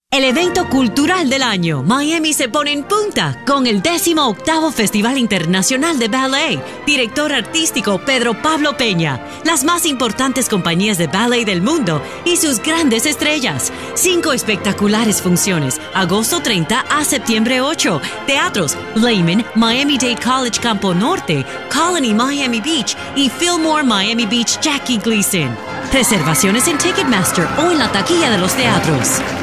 El evento cultural del año, Miami se pone en punta con el 18º Festival Internacional de Ballet. Director artístico Pedro Pablo Peña. Las más importantes compañías de ballet del mundo y sus grandes estrellas. 5 espectaculares funciones, agosto 30 a septiembre 8. Teatros, Lehman, Miami-Dade College Campo Norte, Colony Miami Beach y Fillmore Miami Beach Jackie Gleason. Reservaciones en Ticketmaster o en la taquilla de los teatros.